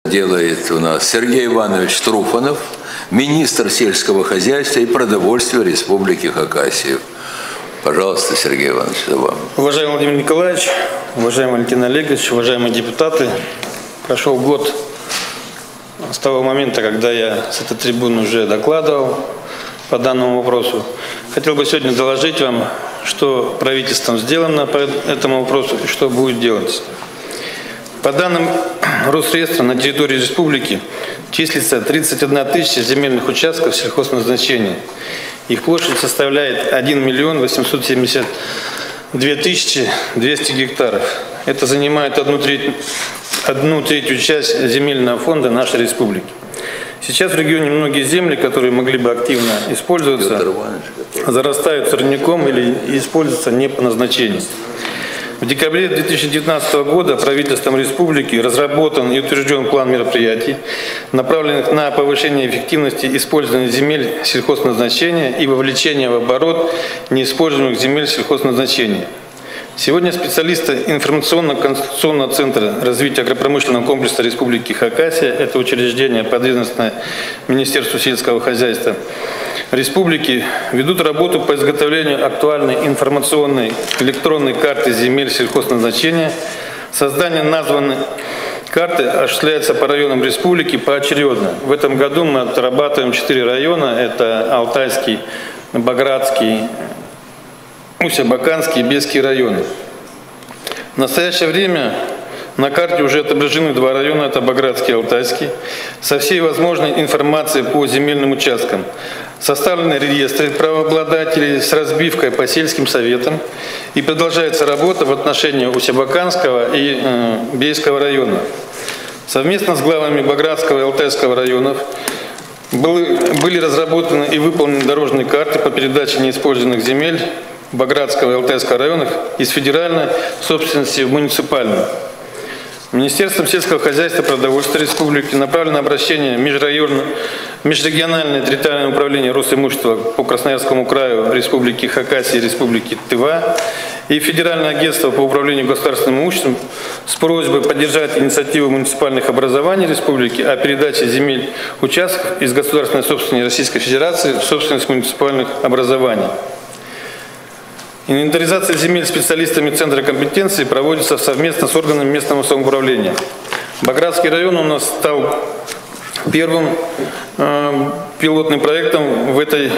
делает у нас Сергей Иванович Труфанов, министр сельского хозяйства и продовольствия Республики Хакасия. Пожалуйста, Сергей Иванович, за вами. Уважаемый Владимир Николаевич, уважаемый Валентин Олегович, уважаемые депутаты, прошел год с того момента, когда я с этой трибуны уже докладывал по данному вопросу. Хотел бы сегодня доложить вам, что правительством сделано по этому вопросу и что будет делаться. По данным Росреестра, на территории республики числится 31 тысяча земельных участков сельхозназначения. Их площадь составляет 1 миллион 872 тысячи 200 гектаров. Это занимает одну третью часть земельного фонда нашей республики. Сейчас в регионе многие земли, которые могли бы активно использоваться, зарастают сорняком или используются не по назначению. В декабре 2019 года правительством республики разработан и утвержден план мероприятий, направленных на повышение эффективности использования земель сельхозназначения и вовлечение в оборот неиспользуемых земель сельхозназначения. Сегодня специалисты информационно-консультационного центра развития агропромышленного комплекса Республики Хакасия, это учреждение, подведомственное Министерству сельского хозяйства Республики, ведут работу по изготовлению актуальной информационной электронной карты земель сельхозназначения. Создание названной карты осуществляется по районам республики поочередно. В этом году мы отрабатываем 4 района, это Алтайский, Багратский, Усть-Абаканский и Бесский районы. В настоящее время на карте уже отображены 2 района, это Багратский и Алтайский, со всей возможной информацией по земельным участкам. Составлены реестры правообладателей с разбивкой по сельским советам, и продолжается работа в отношении Усть-Абаканского и Бейского района. Совместно с главами Багратского и Алтайского районов были разработаны и выполнены дорожные карты по передаче неиспользованных земель Багратского и Алтайского районов из федеральной собственности в муниципальную. Министерством сельского хозяйства и продовольствия Республики направлено обращение межрегиональное территориальное управление Росимущества по Красноярскому краю Республики Хакасия и Республики Тыва и Федеральное агентство по управлению государственным имуществом с просьбой поддержать инициативу муниципальных образований Республики о передаче земель участков из государственной собственности Российской Федерации в собственность муниципальных образований. Инвентаризация земель специалистами Центра компетенции проводится совместно с органами местного самоуправления. Багратский район у нас стал первым пилотным проектом в этой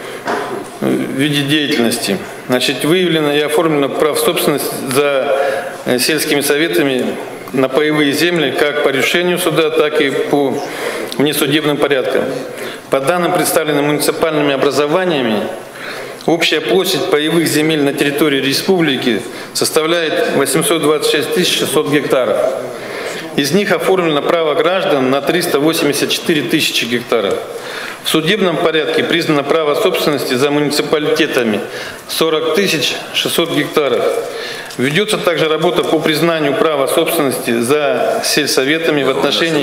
виде деятельности. Значит, выявлено и оформлено прав собственности за сельскими советами на паевые земли как по решению суда, так и по внесудебным порядкам. По данным, представленным муниципальными образованиями, общая площадь паевых земель на территории республики составляет 826 600 гектаров. Из них оформлено право граждан на 384 тысячи гектаров. В судебном порядке признано право собственности за муниципалитетами 40 600 гектаров. Ведется также работа по признанию права собственности за сельсоветами в отношении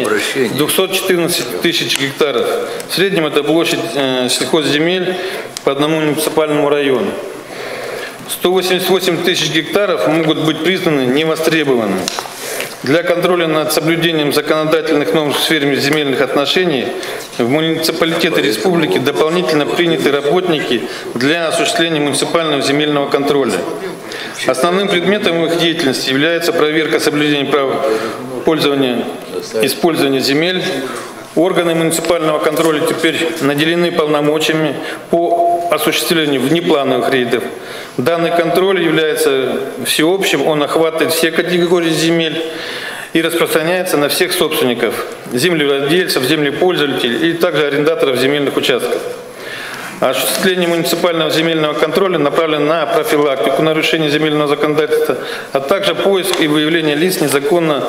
214 тысяч гектаров. В среднем это площадь сельхозземель по одному муниципальному району. 188 тысяч гектаров могут быть признаны невостребованными. Для контроля над соблюдением законодательных норм в сфере земельных отношений в муниципалитеты республики дополнительно приняты работники для осуществления муниципального земельного контроля. Основным предметом их деятельности является проверка соблюдения прав использования земель. Органы муниципального контроля теперь наделены полномочиями по осуществлению внеплановых рейдов. Данный контроль является всеобщим, он охватывает все категории земель и распространяется на всех собственников, землевладельцев, землепользователей и также арендаторов земельных участков. Осуществление муниципального земельного контроля направлено на профилактику нарушений земельного законодательства, а также поиск и выявление лиц незаконно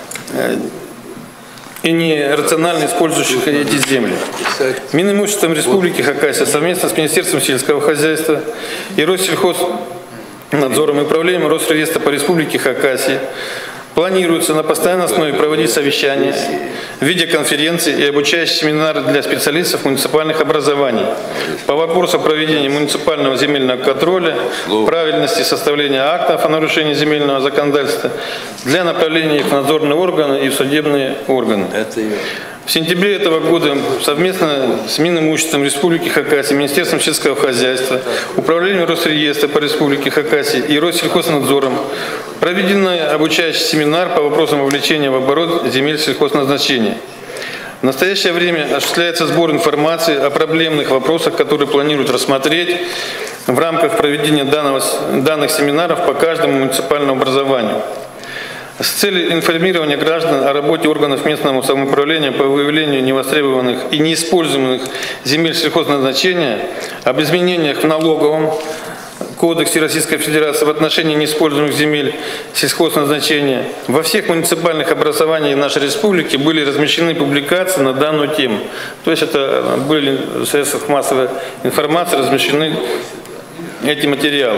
и нерационально использующих эти земли. Минимуществом Республики Хакасия совместно с Министерством сельского хозяйства и Россельхознадзором и управлением Росреестра по Республике Хакасия Планируется на постоянной основе проводить совещания, видеоконференции и обучающие семинары для специалистов муниципальных образований по вопросу проведения муниципального земельного контроля, правильности составления актов о нарушении земельного законодательства для направления их в надзорные органы и в судебные органы. В сентябре этого года совместно с Минимуществом Республики Хакасия, Министерством сельского хозяйства, Управлением Росреестра по Республике Хакасия и Россельхознадзором проведен обучающий семинар по вопросам вовлечения в оборот земель сельхозназначения. В настоящее время осуществляется сбор информации о проблемных вопросах, которые планируют рассмотреть в рамках проведения данных семинаров по каждому муниципальному образованию. С целью информирования граждан о работе органов местного самоуправления по выявлению невостребованных и неиспользуемых земель сельхозназначения, об изменениях в налоговом кодексе Российской Федерации в отношении неиспользуемых земель сельхозназначения, во всех муниципальных образованиях нашей республики были размещены публикации на данную тему. То есть это были в средствах массовой информации размещены эти материалы.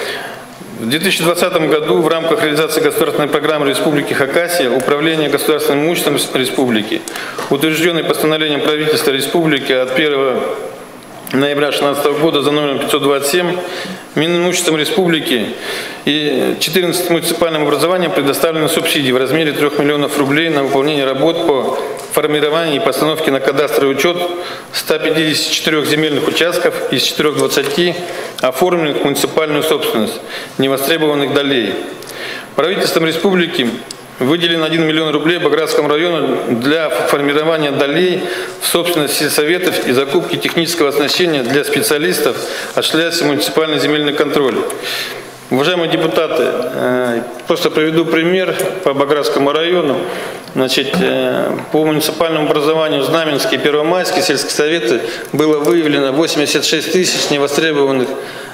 В 2020 году в рамках реализации государственной программы Республики Хакасия Управление государственным имуществом Республики, утвержденной постановлением правительства Республики от 1 ноября 2016 года за номером 527, Минимуществом Республики и 14 муниципальным образованиям предоставлены субсидии в размере 3 миллионов рублей на выполнение работ по формированию и постановке на кадастровый учет 154 земельных участков из 420 оформленных в муниципальную собственность, невостребованных долей. Правительством республики выделен 1 миллион рублей Багратскому району для формирования долей в собственность сельсоветов и закупки технического оснащения для специалистов, осуществляющих муниципальный земельный контроль. Уважаемые депутаты, просто приведу пример по Багратскому району. Значит, по муниципальному образованию Знаменский и Первомайский сельские советы было выявлено 86 тысяч невостребованных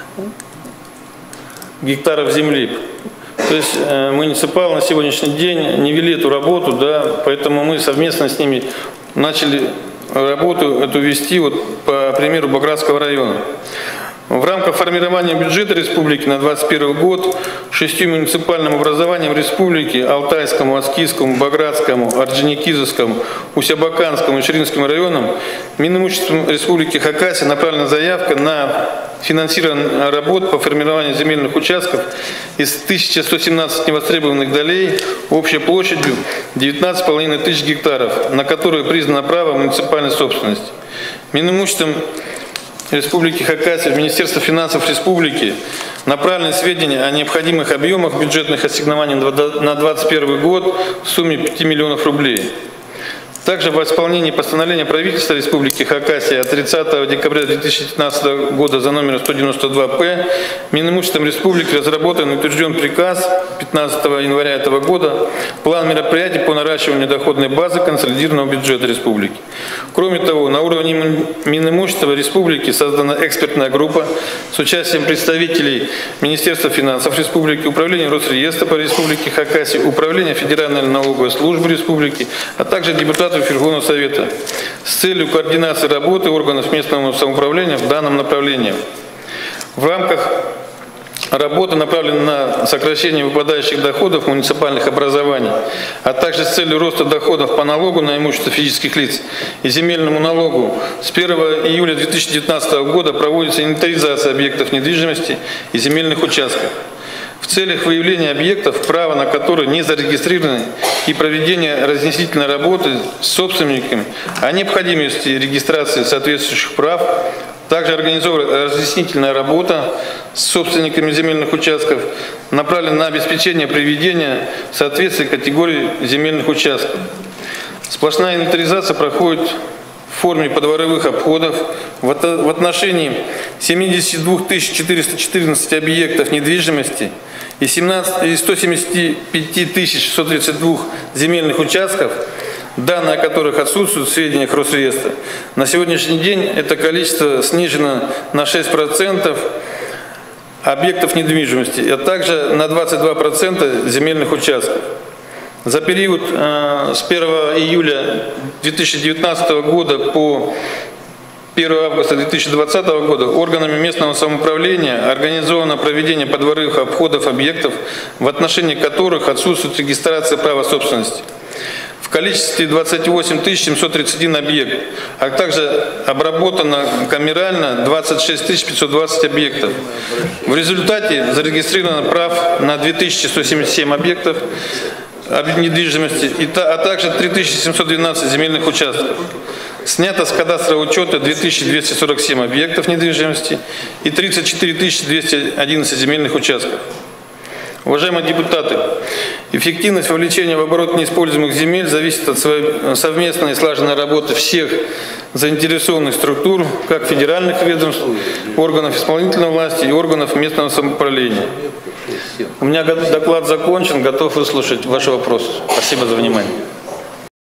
гектаров земли. То есть муниципалы на сегодняшний день не вели эту работу, да, поэтому мы совместно с ними начали работу эту вести вот, по примеру Багратского района. В рамках формирования бюджета республики на 2021 год 6 муниципальным образованиям республики Алтайскому, Аскизскому, Багратскому, Орджоникидзевскому, Усябаканскому и Ширинскому районам Минимуществом Республики Хакасия направлена заявка на финансирование работ по формированию земельных участков из 1117 невостребованных долей общей площадью 19,5 тысяч гектаров, на которые признано право муниципальной собственности. Минимуществом Республики Хакасия в Министерство финансов Республики направлены сведения о необходимых объемах бюджетных ассигнований на 2021 год в сумме 5 миллионов рублей. Также в исполнении постановления правительства Республики Хакасия от 30 декабря 2015 года за номером 192-П Минимуществом Республики разработан и утвержден приказ 15 января этого года план мероприятий по наращиванию доходной базы консолидированного бюджета республики. Кроме того, на уровне Минимущества Республики создана экспертная группа с участием представителей Министерства финансов Республики, Управления Росреестра по Республике Хакасия, Управления Федеральной налоговой службы Республики, а также депутатов Верховного Совета с целью координации работы органов местного самоуправления в данном направлении. В рамках работы направлены на сокращение выпадающих доходов муниципальных образований, а также с целью роста доходов по налогу на имущество физических лиц и земельному налогу. С 1 июля 2019 года проводится инвентаризация объектов недвижимости и земельных участков в целях выявления объектов, право на которые не зарегистрированы, и проведения разъяснительной работы с собственниками о необходимости регистрации соответствующих прав. Также организована разъяснительная работа с собственниками земельных участков, направлена на обеспечение приведения в соответствие категории земельных участков. Сплошная инвентаризация проходит в форме подворовых обходов в отношении 72 414 объектов недвижимости и 175 632 земельных участков, данные о которых отсутствуют в сведениях Росреестра. На сегодняшний день это количество снижено на 6% объектов недвижимости, а также на 22% земельных участков. За период с 1 июля 2019 года по 1 августа 2020 года органами местного самоуправления организовано проведение подворовых обходов объектов, в отношении которых отсутствует регистрация права собственности, в количестве 28 731 объект, а также обработано камерально 26 520 объектов. В результате зарегистрировано прав на 2177 объектов недвижимости, а также 3712 земельных участков. Снято с кадастрового учета 2247 объектов недвижимости и 34 211 земельных участков. Уважаемые депутаты, эффективность вовлечения в оборот неиспользуемых земель зависит от совместной и слаженной работы всех заинтересованных структур, как федеральных ведомств, органов исполнительной власти и органов местного самоуправления. У меня доклад закончен, готов выслушать ваши вопросы. Спасибо за внимание.